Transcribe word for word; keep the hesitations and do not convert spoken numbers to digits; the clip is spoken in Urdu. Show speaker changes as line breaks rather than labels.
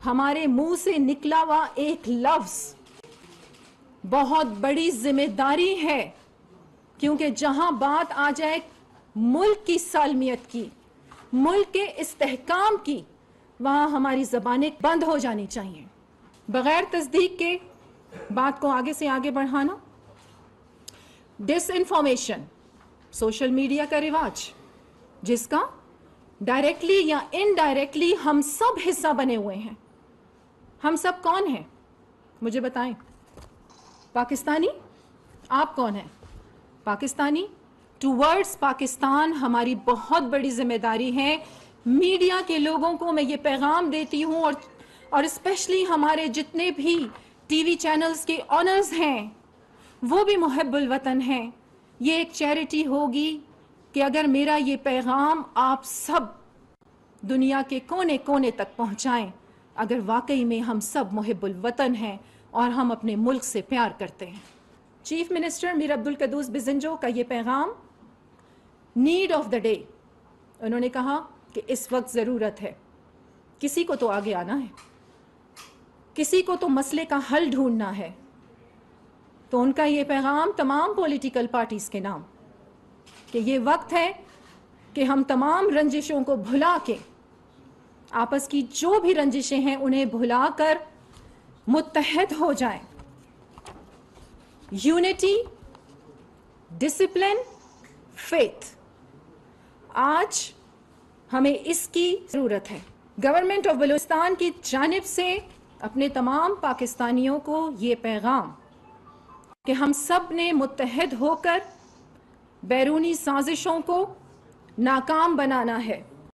ہمارے منہ سے نکلا ہوا ایک لفظ بہت بڑی ذمہ داری ہے، کیونکہ جہاں بات آ جائے ملک کی سالمیت کی، ملک کے استحکام کی، وہاں ہماری زبانیں بند ہو جانی چاہیے۔ بغیر تصدیق کے بات کو آگے سے آگے بڑھانا، ڈس انفارمیشن، سوشل میڈیا کا رواج، جس کا ڈائریکٹلی یا انڈائریکٹلی ہم سب حصہ بنے ہوئے ہیں۔ ہم سب کون ہیں؟ مجھے بتائیں۔ پاکستانی؟ آپ کون ہیں؟ پاکستانی؟ ٹوورڈز پاکستان ہماری بہت بڑی ذمہ داری ہے۔ میڈیا کے لوگوں کو میں یہ پیغام دیتی ہوں، اور اور اسپیشلی ہمارے جتنے بھی ٹی وی چینلز کے آنرز ہیں وہ بھی محب الوطن ہیں۔ یہ ایک چیریٹی ہوگی کہ اگر میرا یہ پیغام آپ سب دنیا کے کونے کونے تک پہنچائیں، اگر واقعی میں ہم سب محب الوطن ہیں اور ہم اپنے ملک سے پیار کرتے ہیں۔ چیف منسٹر میر عبدالقدوس بزنجو کا یہ پیغام، نیڈ آف دا ڈے، انہوں نے کہا کہ اس وقت ضرورت ہے، کسی کو تو آگے آنا ہے، کسی کو تو مسئلے کا حل ڈھونڈنا ہے۔ تو ان کا یہ پیغام تمام پولیٹیکل پارٹیز کے نام کہ یہ وقت ہے کہ ہم تمام رنجشوں کو بھلا کے، آپس کی جو بھی رنجشیں ہیں انہیں بھلا کر متحد ہو جائیں۔ یونٹی، ڈسپلن، فیتھ، آج ہمیں اس کی ضرورت ہے۔ گورنمنٹ آف بلوچستان کی جانب سے اپنے تمام پاکستانیوں کو یہ پیغام کہ ہم سب نے متحد ہو کر بیرونی سازشوں کو ناکام بنانا ہے۔